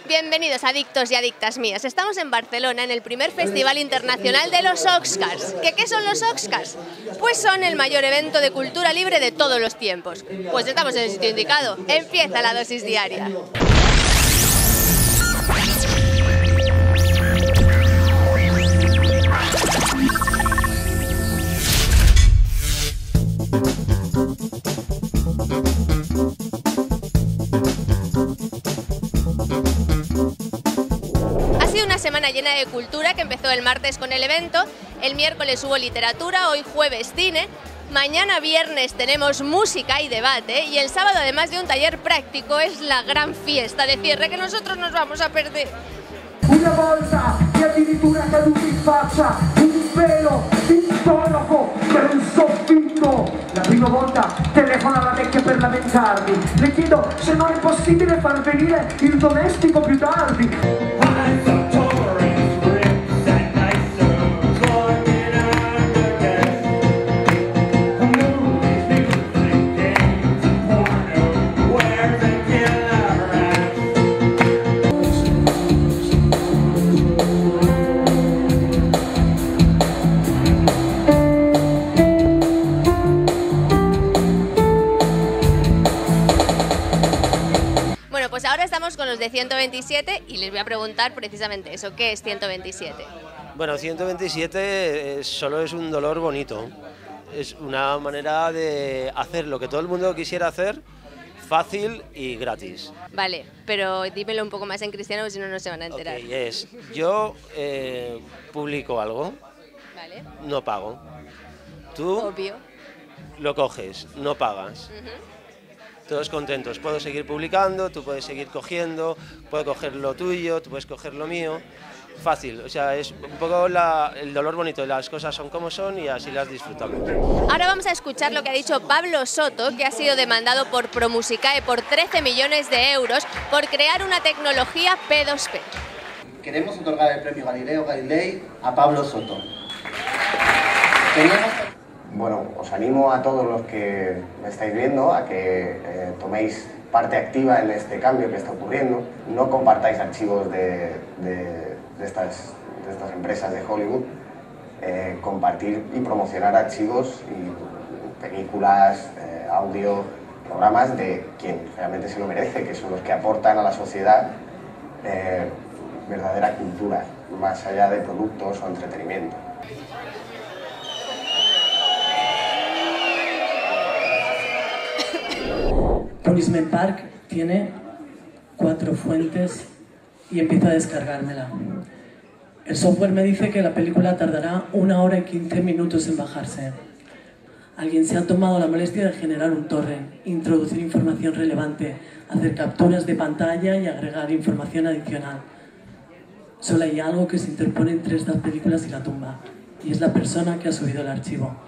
Bienvenidos, adictos y adictas mías. Estamos en Barcelona, en el primer Festival Internacional de los Oscars. ¿Qué son los Oscars? Pues son el mayor evento de cultura libre de todos los tiempos. Pues estamos en el sitio indicado. Empieza la dosis diaria. Una semana llena de cultura que empezó el martes con el evento, el miércoles hubo literatura, hoy jueves cine, mañana viernes tenemos música y debate y el sábado, además de un taller práctico, es la gran fiesta de cierre que nosotros nos vamos a perder. Una volta che addirittura è caduto in faccia un velo intonaco per un soffitto. La prima volta telefona alla vecchia per lamentarmi. Le chiedo se non è possibile far venire il domestico più tardi. Pues ahora estamos con los de 127 y les voy a preguntar precisamente eso, ¿qué es 127? Bueno, 127 solo es un dolor bonito, es una manera de hacer lo que todo el mundo quisiera hacer, fácil y gratis. Vale, pero dímelo un poco más en cristiano, porque si no, no se van a enterar. Okay, yo publico algo, vale. No pago, tú obvio. Lo coges, no pagas. Todos contentos, puedo seguir publicando, tú puedes seguir cogiendo, puedo coger lo tuyo, tú puedes coger lo mío, fácil, o sea, es un poco el dolor bonito, las cosas son como son y así las disfrutamos. Ahora vamos a escuchar lo que ha dicho Pablo Soto, que ha sido demandado por ProMusicae por 13 millones de euros por crear una tecnología P2P. Queremos otorgar el premio Galileo Galilei a Pablo Soto. Bueno, os animo a todos los que me estáis viendo a que toméis parte activa en este cambio que está ocurriendo. No compartáis archivos de estas empresas de Hollywood. Compartir y promocionar archivos y películas, audio, programas de quien realmente se lo merece, que son los que aportan a la sociedad verdadera cultura, más allá de productos o entretenimiento. Amusement Park tiene 4 fuentes y empiezo a descargármela. El software me dice que la película tardará 1 hora y 15 minutos en bajarse. Alguien se ha tomado la molestia de generar un torrent, introducir información relevante, hacer capturas de pantalla y agregar información adicional. Solo hay algo que se interpone entre estas películas y la tumba, y es la persona que ha subido el archivo.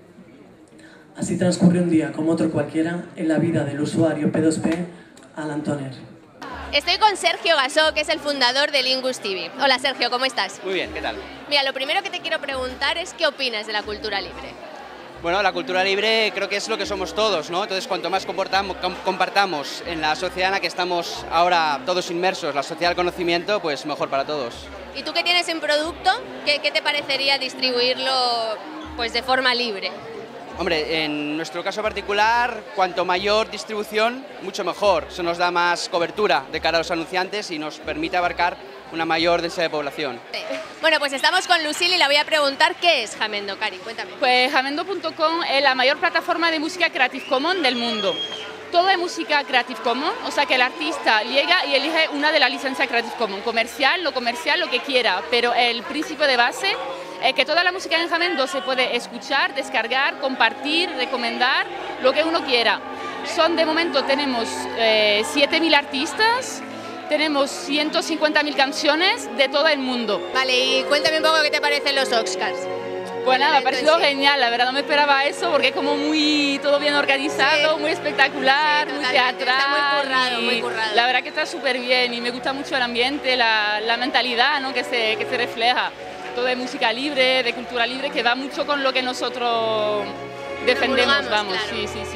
Así transcurre un día como otro cualquiera en la vida del usuario P2P Alan Toner. Estoy con Sergio Gasó, que es el fundador de Lingus TV. Hola Sergio, ¿cómo estás? Muy bien, ¿qué tal? Mira, lo primero que te quiero preguntar es ¿qué opinas de la cultura libre? Bueno, la cultura libre creo que es lo que somos todos, ¿no? Entonces, cuanto más compartamos en la sociedad en la que estamos ahora todos inmersos, la sociedad del conocimiento, pues mejor para todos. ¿Y tú que tienes un producto, qué te parecería distribuirlo pues de forma libre? Hombre, en nuestro caso particular, cuanto mayor distribución, mucho mejor. Eso nos da más cobertura de cara a los anunciantes y nos permite abarcar una mayor densidad de población. Bueno, pues estamos con Lucille y la voy a preguntar ¿qué es Jamendo? Cari, cuéntame. Pues Jamendo.com es la mayor plataforma de música Creative Commons del mundo. Todo es música Creative Commons, o sea que el artista llega y elige una de las licencias Creative Commons, comercial, lo que quiera, pero el principio de base es que toda la música en Jamendo se puede escuchar, descargar, compartir, recomendar, lo que uno quiera. De momento tenemos 7.000 artistas, tenemos 150.000 canciones de todo el mundo. Vale, y cuéntame un poco qué te parecen los Oscars. Pues nada, me ha parecido genial, la verdad no me esperaba eso porque es como todo bien organizado, sí, muy espectacular, muy teatral. Está muy currado. La verdad que está súper bien y me gusta mucho el ambiente, la mentalidad, ¿no? que se refleja. Todo de música libre, de cultura libre, que va mucho con lo que nosotros defendemos, vamos, claro. Sí. Okay.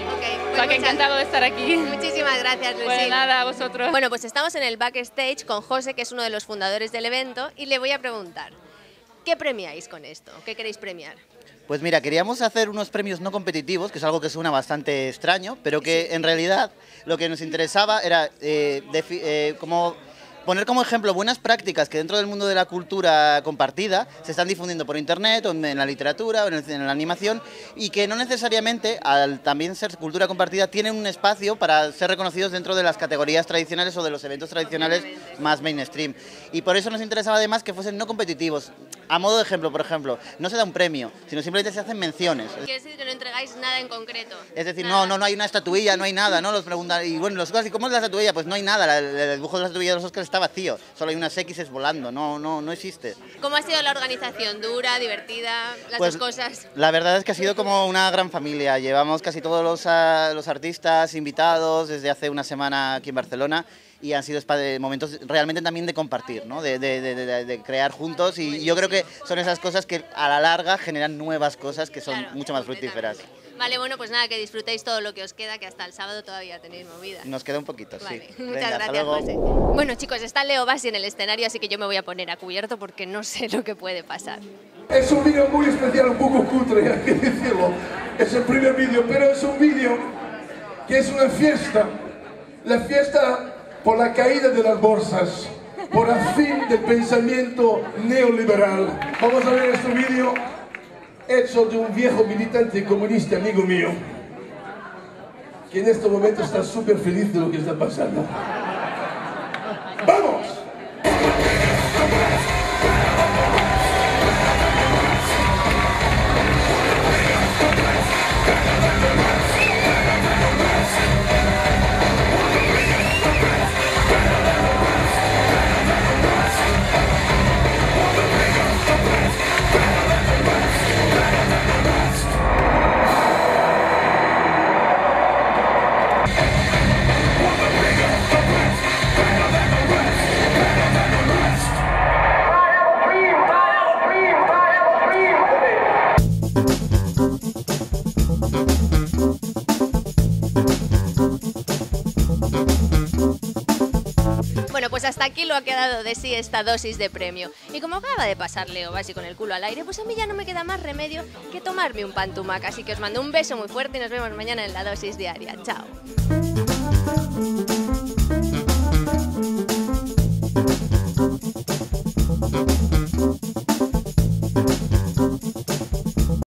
O sea, que encantado de estar aquí. Muchísimas gracias, Lucy. Pues nada, a vosotros. Bueno, pues estamos en el backstage con José, que es uno de los fundadores del evento, y le voy a preguntar, ¿qué premiáis con esto? ¿Qué queréis premiar? Pues mira, queríamos hacer unos premios no competitivos, que es algo que suena bastante extraño, pero que en realidad lo que nos interesaba era como poner como ejemplo buenas prácticas que dentro del mundo de la cultura compartida se están difundiendo por internet o en la literatura o en la animación, y que no necesariamente, al también ser cultura compartida, tienen un espacio para ser reconocidos dentro de las categorías tradicionales o de los eventos tradicionales más mainstream. Y por eso nos interesaba además que fuesen no competitivos. A modo de ejemplo, por ejemplo, no se da un premio, sino simplemente se hacen menciones. Quiere decir que no entregáis nada en concreto. Es decir, nada. no hay una estatuilla, no hay nada, ¿no? Los preguntan, y bueno, los Oscars, ¿y cómo es la estatuilla? Pues no hay nada, el dibujo de la estatuilla de los Oscars está vacío, solo hay unas X's volando, no existe. ¿Cómo ha sido la organización? ¿Dura, divertida, las Pues, dos cosas? La verdad es que ha sido como una gran familia, llevamos casi todos los artistas invitados desde hace una semana aquí en Barcelona, y han sido momentos realmente también de compartir, ¿no? de crear juntos, y yo creo que son esas cosas que a la larga generan nuevas cosas que son Claro, mucho más fructíferas. Vale, bueno, pues nada, que disfrutéis todo lo que os queda, que hasta el sábado todavía tenéis movida. Nos queda un poquito, Vale, sí. muchas Venga, hasta gracias, luego. José. Bueno, chicos, está Leo Bassi en el escenario, así que yo me voy a poner a cubierto porque no sé lo que puede pasar. Es un vídeo muy especial, un poco cutre, hay que decirlo. Es el primer vídeo, pero es un vídeo que es una fiesta. La fiesta por la caída de las bolsas, por el fin del pensamiento neoliberal. Vamos a ver este vídeo hecho de un viejo militante comunista, amigo mío, que en este momento está súper feliz de lo que está pasando. ¡Vamos! Bueno, pues hasta aquí lo ha quedado de sí esta dosis de premio. Y como acaba de pasar Leo Bassi con el culo al aire, pues a mí ya no me queda más remedio que tomarme un pan tumac. Así que os mando un beso muy fuerte y nos vemos mañana en la dosis diaria. Chao.